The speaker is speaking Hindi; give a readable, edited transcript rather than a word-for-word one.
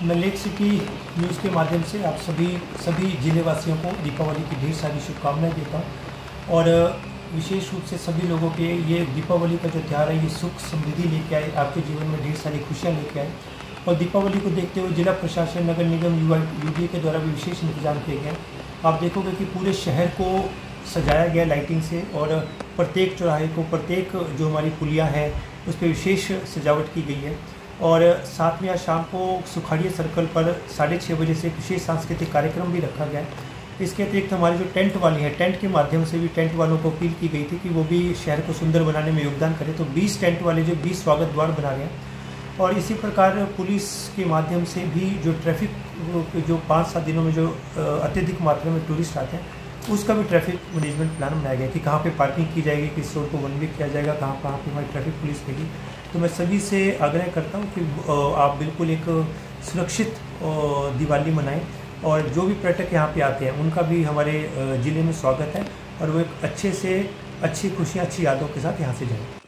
मैं लेक सिटी न्यूज़ के माध्यम से आप सभी जिले वासियों को दीपावली की ढेर सारी शुभकामनाएं देता हूँ और विशेष रूप से सभी लोगों के ये दीपावली का जो त्यौहार है ये सुख समृद्धि लेके आए, आपके जीवन में ढेर सारी खुशियाँ लेके आए। और दीपावली को देखते हुए जिला प्रशासन, नगर निगम, यूडीए के द्वारा भी विशेष इंतजाम किए गए। आप देखोगे कि पूरे शहर को सजाया गया लाइटिंग से और प्रत्येक चौराहे को, प्रत्येक जो हमारी पुलियाँ हैं उस पर विशेष सजावट की गई है। और साथ में आज शाम को सुखाड़िया सर्कल पर 6:30 बजे से विशेष सांस्कृतिक कार्यक्रम भी रखा गया है। इसके अतिरिक्त हमारे जो टेंट वाले हैं, टेंट के माध्यम से भी टेंट वालों को अपील की गई थी कि वो भी शहर को सुंदर बनाने में योगदान करें। तो 20 टेंट वाले जो 20 स्वागत द्वार बना रहे हैं। और इसी प्रकार पुलिस के माध्यम से भी जो ट्रैफिक जो 5-7 दिनों में जो अत्यधिक मात्रा में टूरिस्ट आते हैं उसका भी ट्रैफिक मैनेजमेंट प्लान बनाया गया कि कहाँ पे पार्किंग की जाएगी, किस रोड को वन वे किया जाएगा, कहाँ पे हमारी ट्रैफिक पुलिस रहेगी। तो मैं सभी से आग्रह करता हूँ कि आप बिल्कुल एक सुरक्षित दिवाली मनाएं और जो भी पर्यटक यहाँ पे आते हैं उनका भी हमारे ज़िले में स्वागत है और वो एक अच्छे से अच्छी खुशियाँ, अच्छी यादों के साथ यहाँ से जाएं।